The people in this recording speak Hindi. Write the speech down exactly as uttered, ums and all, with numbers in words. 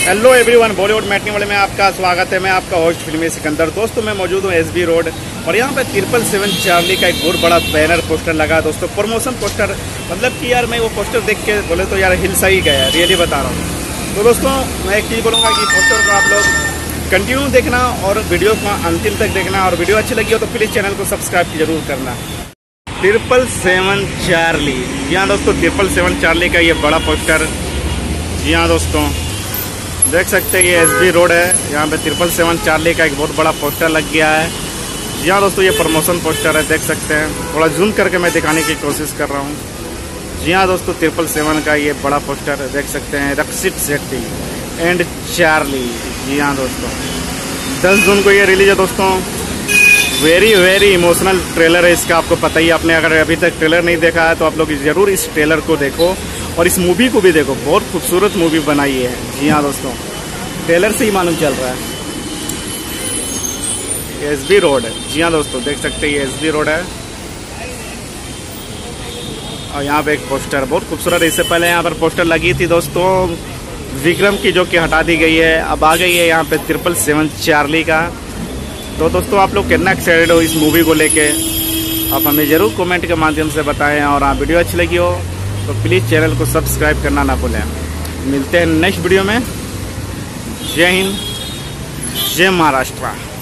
हेलो एवरीवन, बॉलीवुड मैटनी वाले में आपका स्वागत है। मैं आपका होस्ट फिल्मी सिकंदर। दोस्तों मैं मौजूद हूँ एसबी रोड और यहाँ पे ट्रिपल सेवन चार्ली का एक बहुत बड़ा बैनर पोस्टर लगा है दोस्तों, प्रमोशन पोस्टर। मतलब कि यार मैं वो पोस्टर देख के बोले तो यार हिल सही गया, रियली बता रहा हूँ। तो दोस्तों मैं एक चीज़ बोलूँगा कि पोस्टर को आप लोग कंटिन्यू देखना और वीडियो को अंतिम तक देखना, और वीडियो अच्छी लगी हो तो प्लीज़ चैनल को सब्सक्राइब जरूर करना। ट्रिपल सेवन चार्ली, जी हाँ दोस्तों, ट्रिपल सेवन चार्ली का ये बड़ा पोस्टर। जी हाँ दोस्तों, देख सकते हैं ये एसबी रोड है। यहाँ पे ट्रिपल सेवन चार्ली का एक बहुत बड़ा पोस्टर लग गया है। जी हाँ दोस्तों, ये प्रमोशन पोस्टर है, देख सकते हैं। थोड़ा जूम करके मैं दिखाने की कोशिश कर रहा हूँ। जी हाँ दोस्तों, ट्रिपल सेवन का ये बड़ा पोस्टर है, देख सकते हैं। Rakshit Shetty and Charlie. जी हाँ दोस्तों, दस जून को ये रिलीज है दोस्तों। वेरी वेरी इमोशनल ट्रेलर है इसका, आपको पता ही। आपने अगर अभी तक ट्रेलर नहीं देखा है तो आप लोग ज़रूर इस ट्रेलर को देखो और इस मूवी को भी देखो। बहुत खूबसूरत मूवी बनाई है। जी हाँ दोस्तों, ट्रेलर से ही मालूम चल रहा है। एसबी रोड है। जी हाँ दोस्तों, देख सकते हैं ये एसबी रोड है और यहाँ पे एक पोस्टर बहुत खूबसूरत। इससे पहले यहाँ पर पोस्टर लगी थी दोस्तों विक्रम की, जो कि हटा दी गई है। अब आ गई है यहाँ पे ट्रिपल सेवन चार्ली का। तो दोस्तों आप लोग कितना एक्साइटेड हो इस मूवी को लेके, आप हमें ज़रूर कमेंट के माध्यम से बताएं। और हाँ, वीडियो अच्छी लगी हो तो प्लीज़ चैनल को सब्सक्राइब करना ना भूलें। मिलते हैं नेक्स्ट वीडियो में। जय हिंद, जय महाराष्ट्र।